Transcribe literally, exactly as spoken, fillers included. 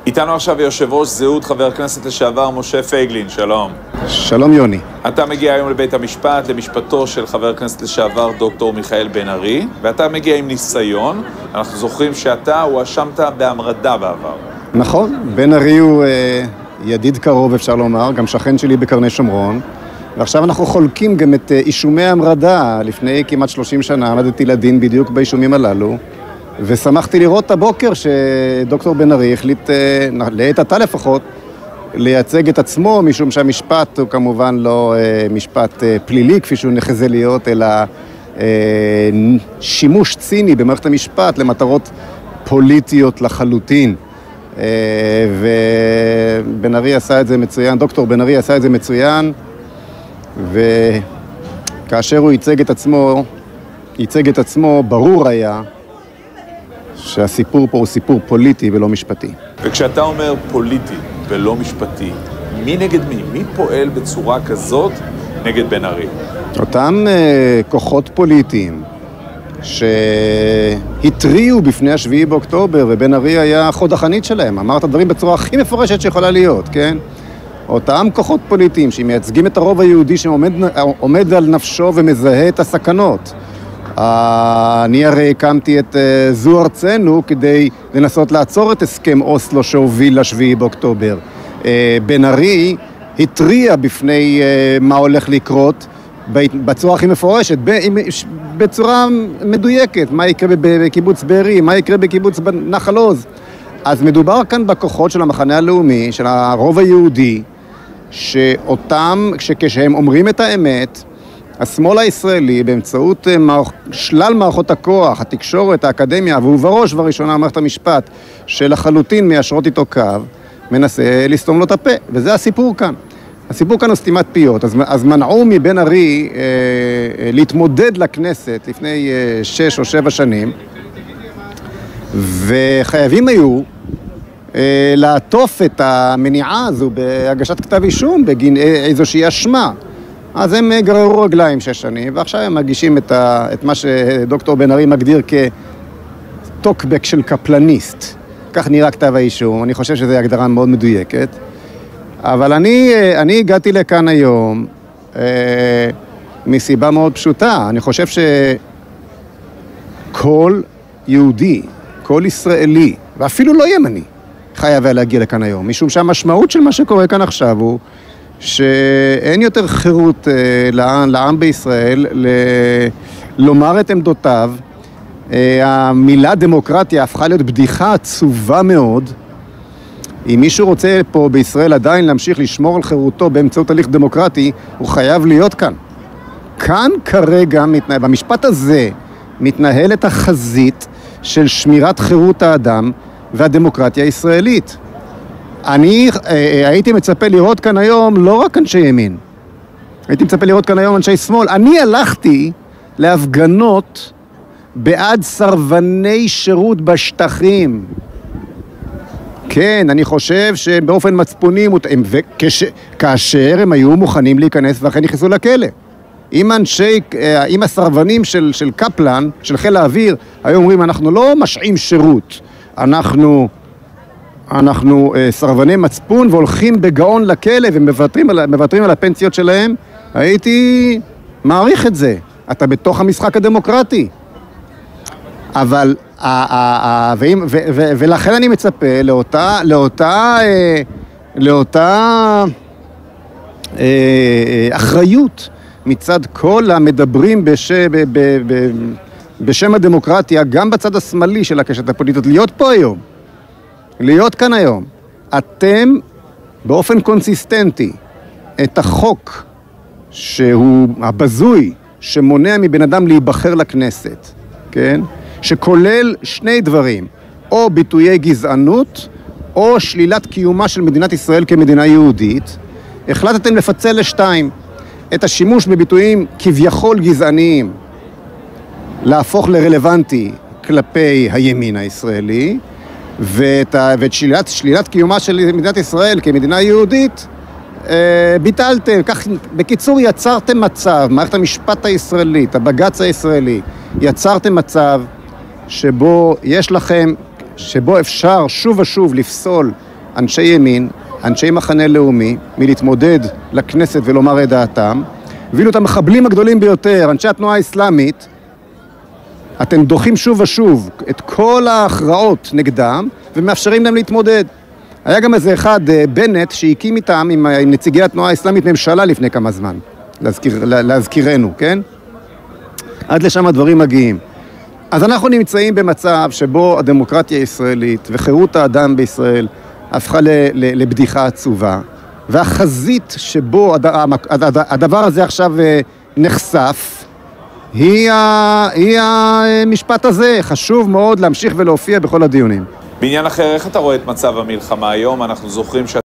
איתנו עכשיו יושב ראש זהות חבר הכנסת לשעבר משה פייגלין, שלום. שלום יוני. אתה מגיע היום לבית המשפט למשפטו של חבר הכנסת לשעבר דוקטור מיכאל בן ארי, ואתה מגיע עם ניסיון. אנחנו זוכרים שאתה הואשמת בהמרדה בעבר. נכון, בן ארי הוא אה, ידיד קרוב אפשר לומר, גם שכן שלי בקרני שומרון, ועכשיו אנחנו חולקים גם את אה, אישומי ההמרדה. לפני כמעט שלושים שנה עמדתי לדין בדיוק באישומים הללו, ושמחתי לראות הבוקר שדוקטור בן ארי החליט, לעת עתה לפחות, לייצג את עצמו, משום שהמשפט הוא כמובן לא משפט פלילי, כפי שהוא נחזה להיות, אלא שימוש ציני במערכת המשפט למטרות פוליטיות לחלוטין. ובן ארי עשה את זה מצוין, דוקטור בן ארי עשה את זה מצוין, וכאשר הוא ייצג את עצמו, ייצג את עצמו, ברור היה, שהסיפור פה הוא סיפור פוליטי ולא משפטי. וכשאתה אומר פוליטי ולא משפטי, מי נגד מי? מי פועל בצורה כזאת נגד בן ארי? אותם uh, כוחות פוליטיים שהטריעו בפני השביעי באוקטובר, ובן ארי היה חוד החנית שלהם, אמר את הדברים בצורה הכי מפורשת שיכולה להיות, כן? אותם כוחות פוליטיים שמייצגים את הרוב היהודי שעומד על נפשו ומזהה את הסכנות. אני הרי הקמתי את זו ארצנו כדי לנסות לעצור את הסכם אוסלו שהוביל לשביעי באוקטובר. בן ארי התריע בפני מה הולך לקרות בצורה הכי מפורשת, בצורה מדויקת, מה יקרה בקיבוץ בארי, מה יקרה בקיבוץ נחל עוז. אז מדובר כאן בכוחות של המחנה הלאומי, של הרוב היהודי, שאותם, כשהם אומרים את האמת, השמאל הישראלי, באמצעות שלל מערכות הכוח, התקשורת, האקדמיה, והוא בראש ובראשונה מערכת המשפט, שלחלוטין מיישרות איתו קו, מנסה לסתום לו את הפה. וזה הסיפור כאן. הסיפור כאן הוא סתימת פיות. אז, אז מנעו מבן ארי אה, אה, להתמודד לכנסת לפני אה, שש או שבע שנים, וחייבים היו אה, לעטוף את המניעה הזו בהגשת כתב אישום, בגין איזושהי אשמה. אז הם גררו רגליים שש שנים, ועכשיו הם מגישים את, ה, את מה שדוקטור בן ארי מגדיר כטוקבק של קפלניסט. כך נראה כתב האישום, אני חושב שזו הגדרה מאוד מדויקת. אבל אני, אני הגעתי לכאן היום אה, מסיבה מאוד פשוטה. אני חושב שכל יהודי, כל ישראלי, ואפילו לא ימני, חייב להגיע לכאן היום. משום שהמשמעות של מה שקורה כאן עכשיו הוא שאין יותר חירות לעם, לעם בישראל ל... לומר את עמדותיו. המילה דמוקרטיה הפכה להיות בדיחה עצובה מאוד. אם מישהו רוצה פה בישראל עדיין להמשיך לשמור על חירותו באמצעות הליך דמוקרטי, הוא חייב להיות כאן. כאן כרגע, במשפט הזה, מתנהלת החזית של שמירת חירות האדם והדמוקרטיה הישראלית. אני הייתי מצפה לראות כאן היום לא רק אנשי ימין, הייתי מצפה לראות כאן היום אנשי שמאל. אני הלכתי להפגנות בעד סרבני שירות בשטחים. כן, אני חושב שבאופן מצפוני, וכש, כאשר הם היו מוכנים להיכנס ואכן נכנסו לכלא. אם אנשי, אם הסרבנים של, של קפלן, של חיל האוויר, היו אומרים, אנחנו לא משעים שירות, אנחנו... אנחנו uh, סרבני מצפון והולכים בגאון לכלא ומוותרים על, מוותרים על הפנסיות שלהם, הייתי מעריך את זה. אתה בתוך המשחק הדמוקרטי. אבל, uh, uh, uh, ואם, ו, ו, ולכן אני מצפה לאותה, לאותה, uh, לאותה uh, uh, אחריות מצד כל המדברים בש, ב, ב, ב, בשם הדמוקרטיה, גם בצד השמאלי של הקשת הפוליטית, להיות פה היום. להיות כאן היום. אתם באופן קונסיסטנטי את החוק שהוא הבזוי שמונע מבן אדם להיבחר לכנסת, כן? שכולל שני דברים, או ביטויי גזענות או שלילת קיומה של מדינת ישראל כמדינה יהודית. החלטתם לפצל לשתיים את השימוש בביטויים כביכול גזעניים להפוך לרלוונטי כלפי הימין הישראלי, ואת, ואת שלילת, שלילת קיומה של מדינת ישראל כמדינה יהודית אה, ביטלתם. כך, בקיצור, יצרתם מצב, מערכת המשפט הישראלית, הבג"ץ הישראלי, יצרתם מצב שבו יש לכם, שבו אפשר שוב ושוב לפסול אנשי ימין, אנשי מחנה לאומי, מלהתמודד לכנסת ולומר את דעתם, ואילו את המחבלים הגדולים ביותר, אנשי התנועה האסלאמית, אתם דוחים שוב ושוב את כל ההכרעות נגדם, ומאפשרים להם להתמודד. היה גם איזה אחד, בנט, שהקים איתם, עם נציגי התנועה האסלאמית, ממשלה לפני כמה זמן, להזכיר, להזכירנו, כן? עד לשם הדברים מגיעים. אז אנחנו נמצאים במצב שבו הדמוקרטיה הישראלית וחירות האדם בישראל הפכה ל, ל, לבדיחה עצובה, והחזית שבו הד, הד, הדבר הזה עכשיו נחשף, היא, ה, היא המשפט הזה. חשוב מאוד להמשיך ולהופיע בכל הדיונים. בעניין אחר, איך אתה רואה את מצב המלחמה היום? אנחנו זוכרים ש...